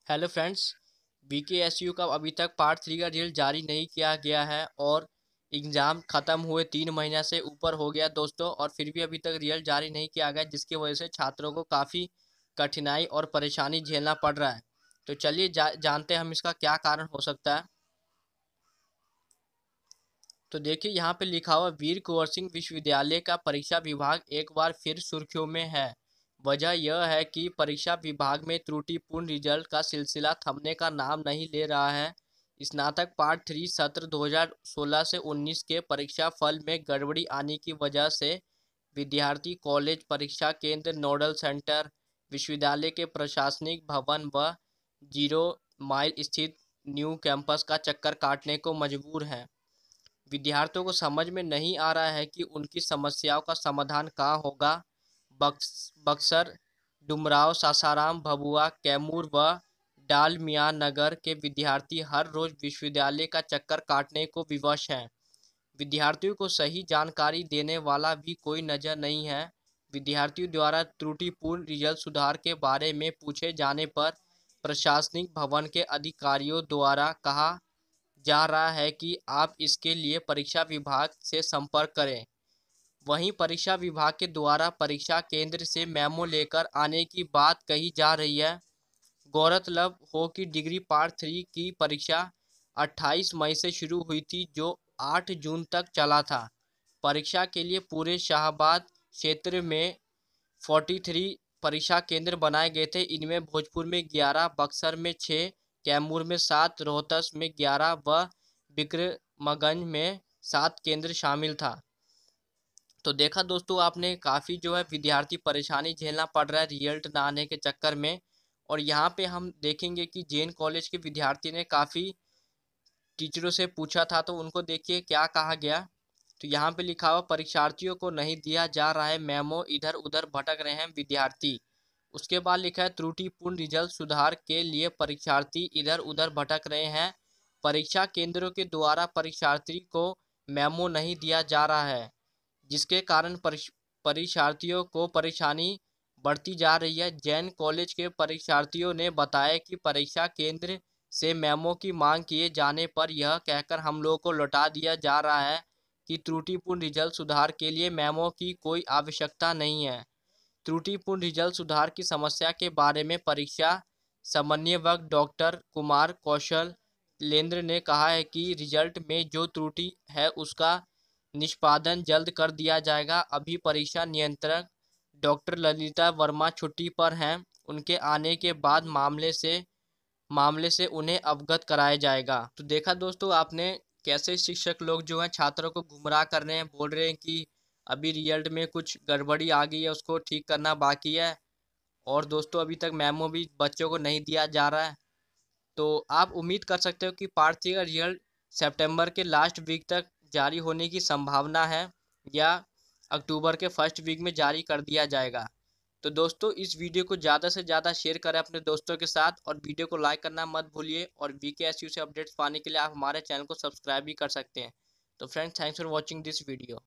Hello friends. Vksu का अभी तक पार्ट 3 का रिजल्ट जारी नहीं किया गया है और एग्ज़ाम ख़त्म हुए 3 महीना से ऊपर हो गया दोस्तों, और फिर भी अभी तक रिजल्ट जारी नहीं किया गया, जिसकी वजह से छात्रों को काफ़ी कठिनाई और परेशानी झेलना पड़ रहा है। तो चलिए जानते हैं हम इसका क्या कारण हो सकता है। तो देखिए यहाँ पे लिखा हुआ वीर कुंवर सिंह विश्वविद्यालय का परीक्षा विभाग एक बार फिर सुर्खियों में है। वजह यह है कि परीक्षा विभाग में त्रुटिपूर्ण रिजल्ट का सिलसिला थमने का नाम नहीं ले रहा है। स्नातक पार्ट 3 सत्र 2016 से 19 के परीक्षा फल में गड़बड़ी आने की वजह से विद्यार्थी कॉलेज परीक्षा केंद्र नोडल सेंटर विश्वविद्यालय के प्रशासनिक भवन व 0 माइल स्थित न्यू कैंपस का चक्कर काटने को मजबूर हैं। विद्यार्थियों को समझ में नहीं आ रहा है कि उनकी समस्याओं का समाधान कहाँ होगा। बक्सर, डुमराव, सासाराम, भभुआ, कैमूर व डालमिया नगर के विद्यार्थी हर रोज विश्वविद्यालय का चक्कर काटने को विवश हैं। विद्यार्थियों को सही जानकारी देने वाला भी कोई नज़र नहीं है। विद्यार्थियों द्वारा त्रुटिपूर्ण रिजल्ट सुधार के बारे में पूछे जाने पर प्रशासनिक भवन के अधिकारियों द्वारा कहा जा रहा है कि आप इसके लिए परीक्षा विभाग से संपर्क करें। वहीं परीक्षा विभाग के द्वारा परीक्षा केंद्र से मेमो लेकर आने की बात कही जा रही है। गौरतलब हो कि डिग्री पार्ट 3 की परीक्षा 28 मई से शुरू हुई थी, जो 8 जून तक चला था। परीक्षा के लिए पूरे शाहबाद क्षेत्र में 43 परीक्षा केंद्र बनाए गए थे। इनमें भोजपुर में 11, बक्सर में 6, कैमूर में 7, रोहतस में 11 व विक्रमगंज में 7 केंद्र शामिल था। तो देखा दोस्तों आपने, काफ़ी जो है विद्यार्थी परेशानी झेलना पड़ रहा है रिजल्ट ना आने के चक्कर में। और यहाँ पे हम देखेंगे कि जैन कॉलेज के विद्यार्थी ने काफ़ी टीचरों से पूछा था, तो उनको देखिए क्या कहा गया। तो यहाँ पे लिखा हुआ परीक्षार्थियों को नहीं दिया जा रहा है मेमो, इधर उधर भटक रहे हैं विद्यार्थी। उसके बाद लिखा है त्रुटिपूर्ण रिजल्ट सुधार के लिए परीक्षार्थी इधर उधर भटक रहे हैं। परीक्षा केंद्रों के द्वारा परीक्षार्थी को मेमो नहीं दिया जा रहा है, जिसके कारण परीक्षार्थियों को परेशानी बढ़ती जा रही है। जैन कॉलेज के परीक्षार्थियों ने बताया कि परीक्षा केंद्र से मेमो की मांग किए जाने पर यह कहकर हम लोगों को लौटा दिया जा रहा है कि त्रुटिपूर्ण रिजल्ट सुधार के लिए मेमो की कोई आवश्यकता नहीं है। त्रुटिपूर्ण रिजल्ट सुधार की समस्या के बारे में परीक्षा समन्वयक डॉक्टर कुमार कौशलेंद्र ने कहा है कि रिजल्ट में जो त्रुटि है उसका निष्पादन जल्द कर दिया जाएगा। अभी परीक्षा नियंत्रक डॉक्टर ललिता वर्मा छुट्टी पर हैं। उनके आने के बाद मामले से उन्हें अवगत कराया जाएगा। तो देखा दोस्तों आपने कैसे शिक्षक लोग जो हैं छात्रों को गुमराह कर रहे हैं, बोल रहे हैं कि अभी रिजल्ट में कुछ गड़बड़ी आ गई है, उसको ठीक करना बाकी है। और दोस्तों अभी तक मेमो भी बच्चों को नहीं दिया जा रहा है। तो आप उम्मीद कर सकते हो कि पार्ट 3 का रिजल्ट सितंबर के लास्ट वीक तक जारी होने की संभावना है, या अक्टूबर के फर्स्ट वीक में जारी कर दिया जाएगा। तो दोस्तों इस वीडियो को ज़्यादा से ज़्यादा शेयर करें अपने दोस्तों के साथ, और वीडियो को लाइक करना मत भूलिए। और Vksu से अपडेट्स पाने के लिए आप हमारे चैनल को सब्सक्राइब भी कर सकते हैं। तो friends, thanks for watching this video.